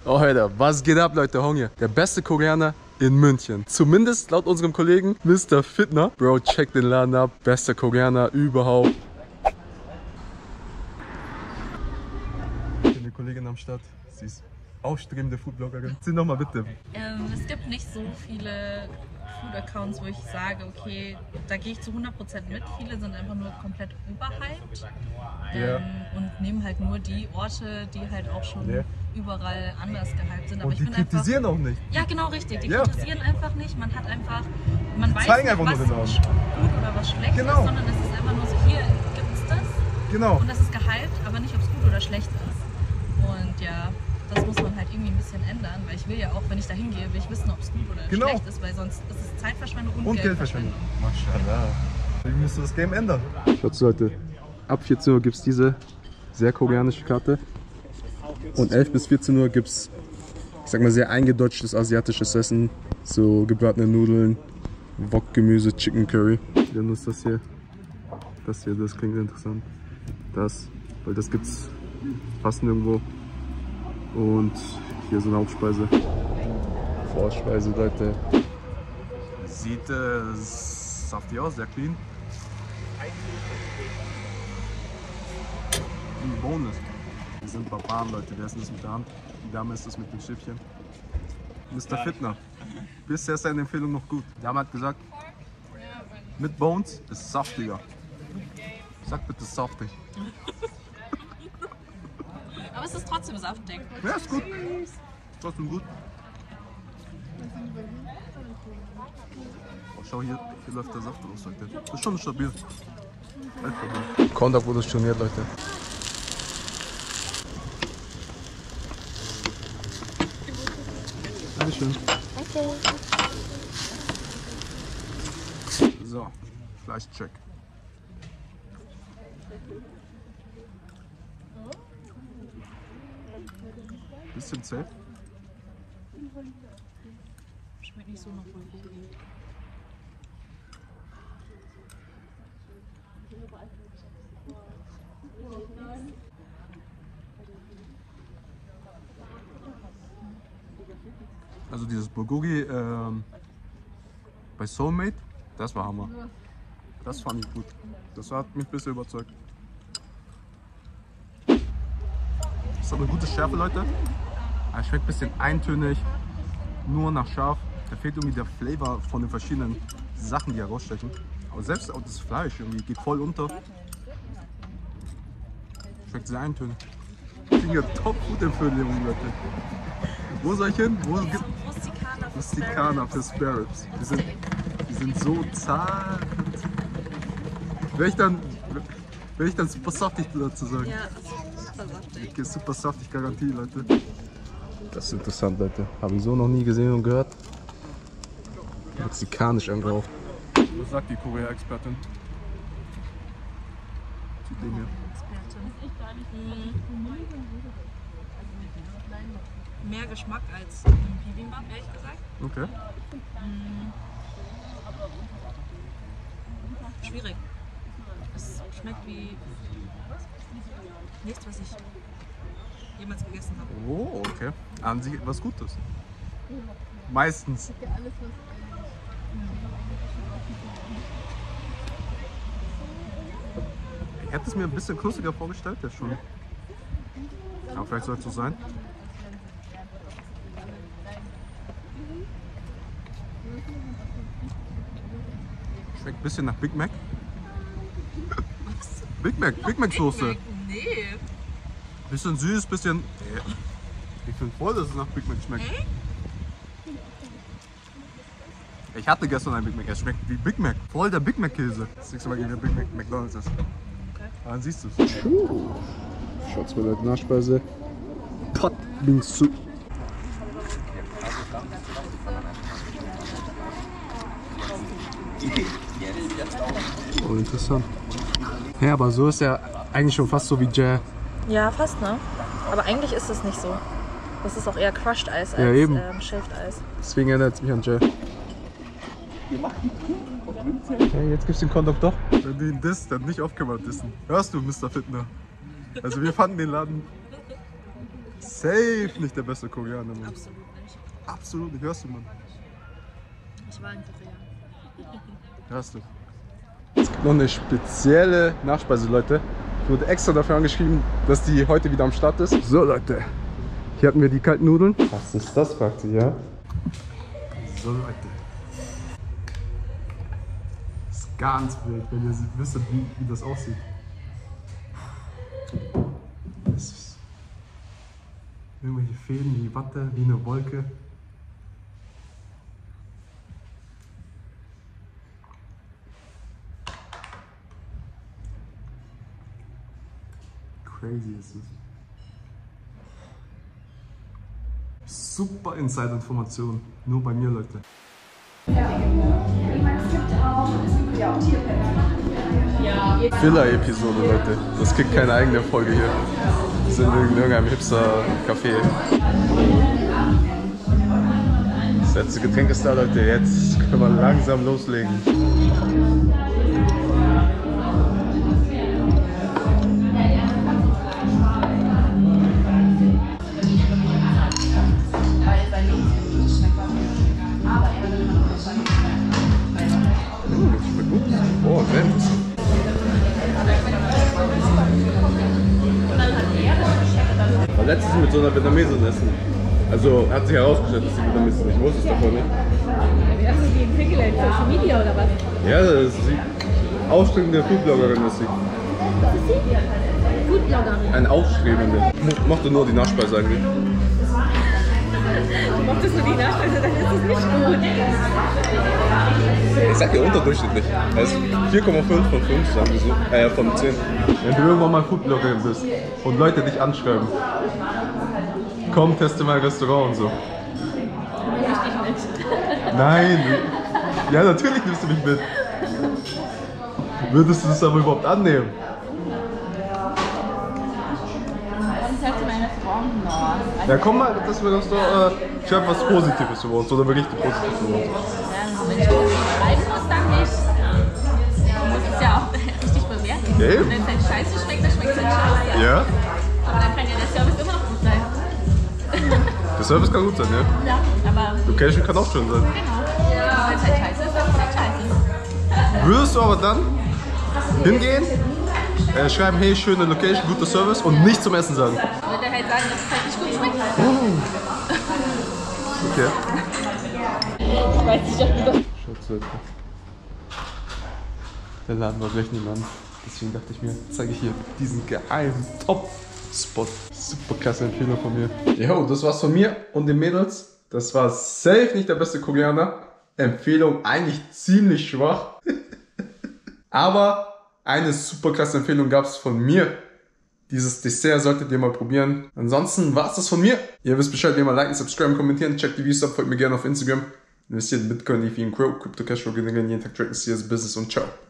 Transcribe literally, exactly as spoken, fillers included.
Oh, Alter, was geht ab, Leute? Hongye, der beste Koreaner in München. Zumindest laut unserem Kollegen Mister Fitner. Bro, check den Laden ab. Bester Koreaner überhaupt. Ich bin eine Kollegin am Start. Sie ist aufstrebende Foodbloggerin. Erzähl nochmal bitte. Ähm, es gibt nicht so viele Food-Accounts, wo ich sage, okay, da gehe ich zu hundert Prozent mit. Viele sind einfach nur komplett überhyped ähm, yeah. und nehmen halt nur die Orte, die halt auch schon yeah. überall anders gehypt sind. Aber und ich die bin kritisieren einfach, auch nicht. Ja, genau richtig. Die yeah. kritisieren einfach nicht. Man hat einfach, man weiß Zeigen nicht, einfach was nur gut oder was schlecht genau. ist, sondern es ist einfach nur so, hier gibt es das. Genau. Und das ist gehypt, aber nicht, ob es gut oder schlecht ist. Und ja, das muss man halt irgendwie ein bisschen ändern, weil ich will ja auch, wenn ich da hingehe, will ich wissen, ob es gut oder genau. schlecht ist, weil sonst ist es Zeitverschwendung und, und Geldverschwendung. Maschallah. Wie müsst ihr das Game ändern? Schaut Leute, ab vierzehn Uhr gibt es diese sehr koreanische Karte und elf bis vierzehn Uhr gibt es, ich sag mal, sehr eingedeutschtes asiatisches Essen, so gebratene Nudeln, Wok-Gemüse, Chicken Curry. Dann ist das hier, das hier, das klingt interessant. Das, weil das gibt's fast nirgendwo. Und hier so eine Hauptspeise. Vorspeise, Leute. Sieht äh, saftig aus, sehr clean. Wie Bonus. Wir sind Barbaren, Leute. Wir essen das mit der Hand. Die Dame isst das mit den Schiffchen. Mister Fitner. Bisher ist seine Empfehlung noch gut. Die Dame hat gesagt, mit Bones ist saftiger. Sag bitte saftig. Aber es ist trotzdem saftig. Ja, ist gut. Ist trotzdem gut. Oh, schau hier, hier läuft der Saft raus, Leute. Das ist schon stabil. Kondak wurde storniert, Leute. Dankeschön. Okay. So, Fleischcheck. Bisschen safe. Schmeckt nicht so nach Bulgogi. Also dieses Bulgogi ähm, bei Soulmate, das war Hammer. Das fand ich gut. Das hat mich ein bisschen überzeugt. Das hat eine gute Schärfe, Leute. Er schmeckt ein bisschen eintönig, nur nach scharf. Da fehlt irgendwie der Flavor von den verschiedenen Sachen, die herausstechen. Aber selbst auch das Fleisch irgendwie geht voll unter. Schmeckt sehr eintönig. Ich kriege ja Top-Food-Empfehlungen, Leute. Wo soll ich hin? Wo gibt Rustikana für Spare Ribs. Die sind, die sind so zart. Wäre ich dann, wäre ich dann super saftig dazu sagen? Ja, super saftig. Okay, super saftig, Garantie, Leute. Das ist interessant, Leute. Habe ich so noch nie gesehen und gehört. Mexikanisch angehaucht. Was sagt die Korea-Expertin? Zu dem hier. Expertin. Mehr Geschmack als im Bibimbap, ehrlich gesagt. Okay. Mm. Schwierig. Es schmeckt wie nichts, was ich jemals gegessen habe. Oh, okay. An sich etwas Gutes. Meistens. Ich hätte es mir ein bisschen knuspriger vorgestellt, ja schon. Aber vielleicht soll es so sein. Schmeckt ein bisschen nach Big Mac. Was? Big Mac, Big Mac Soße. Nee. Bisschen süß, bisschen. Ich finde voll, dass es nach Big Mac schmeckt. Hey? Ich hatte gestern ein Big Mac, es schmeckt wie Big Mac. Voll der Big Mac Käse. Das nächste Mal gegen der Big Mac McDonald's ist. Okay. Dann siehst du es. Schaut's mal, Leute, Nachspeise. Pot Bingsu. Oh, interessant. Ja, aber so ist ja eigentlich schon fast so wie Jä. Ja, fast, ne? Aber eigentlich ist es nicht so. Das ist auch eher Crushed Eis als ja, eben. Ähm, Shaved Eis. Deswegen erinnert es mich an Jä. Hey, jetzt gibt's den Kondok doch. Wenn du ihn disst, dann nicht aufgemacht dissen. Hörst du, Mister Fitner? Also wir fanden den Laden Safe nicht der beste Koreaner, Mann. Absolut nicht. Absolut nicht, hörst du, Mann. Ich war in Korea. Hörst du. Es gibt noch eine spezielle Nachspeise, Leute. Ich wurde extra dafür angeschrieben, dass die heute wieder am Start ist. So, Leute. Hier hatten wir die kalten Nudeln. Was ist das, fragt sie, ja? So, Leute. Das ist ganz wild, wenn ihr wisst, wie, wie das aussieht. Das ist irgendwelche Fäden wie Watte, wie eine Wolke. Crazy ist es. Super Inside-Information. Nur bei mir, Leute. Ja. Ich meine, es gibt auch, es gibt ja auch Tierplätze. Ja. Filler-Episode, Leute. Das kriegt keine eigene Folge hier. Wir sind in irgendeinem Hipster-Café. Das letzte Getränk ist da, Leute. Jetzt können wir langsam loslegen. Oh, sehr interessant. Ich war letztens mit so einer Vietnamesin essen. Also hat sich herausgestellt, dass die Vietnamesin nicht wusste, ich davon nicht. Wie hast du die kennengelernt? Social Media oder was? Ja, das ist die aufstrebende Foodbloggerin ist sie. Was ist sie? Foodbloggerin. Ein aufstrebende. Ich mochte nur die Nachspeise eigentlich. Du mochtest nur die Nachspeise, dann ist es nicht gut. Ich sag ja unterdurchschnittlich. Das ist vier Komma fünf von fünf, sagen wir so. Äh, von zehn. Wenn du irgendwann mal Foodbloggerin bist und Leute dich anschreiben, komm, teste mein Restaurant und so. Nimm ich dich mit. Nein! Ja, natürlich nimmst du mich mit. Würdest du das aber überhaupt annehmen? Was sagst du mein Restaurant noch? Ja, komm mal, dass wir das doch. Äh, schreib was Positives über uns oder berichte positiv über uns. Wenn ich das schreiben muss, dann nicht. Du musst es ja auch richtig bewerten. Ja, eben. Wenn es halt scheiße schmeckt, dann schmeckt es halt scheiße. Ja? Aber dann kann ja der Service immer noch gut sein. Der Service kann gut sein, ja? Ja, aber Location kann auch schön sein. genau. Wenn es halt scheiße ist, dann ist es halt scheiße. Würdest du aber dann hingehen, äh, schreiben, hey, schöne Location, guter Service und nicht zum Essen sagen? Ich würde halt sagen, dass es halt nicht gut schmeckt. Okay. Ich weiß nicht, ob du das... Schatz, Leute. Der Laden war gleich nebenan. Deswegen dachte ich mir, zeige ich hier diesen geheimen Top-Spot. Super klasse Empfehlung von mir. Jo, das war's von mir und den Mädels. Das war safe nicht der beste Koreaner. Empfehlung eigentlich ziemlich schwach. Aber eine super klasse Empfehlung gab es von mir. Dieses Dessert solltet ihr mal probieren. Ansonsten war's das von mir. Ihr wisst Bescheid, wie immer liken, subscriben, kommentieren, checkt die Videos ab, folgt mir gerne auf Instagram. Investiert in Bitcoin, Ethereum, Crow, Crypto Cashflow, gewinnen jeden Tag tracken, C S Business und ciao.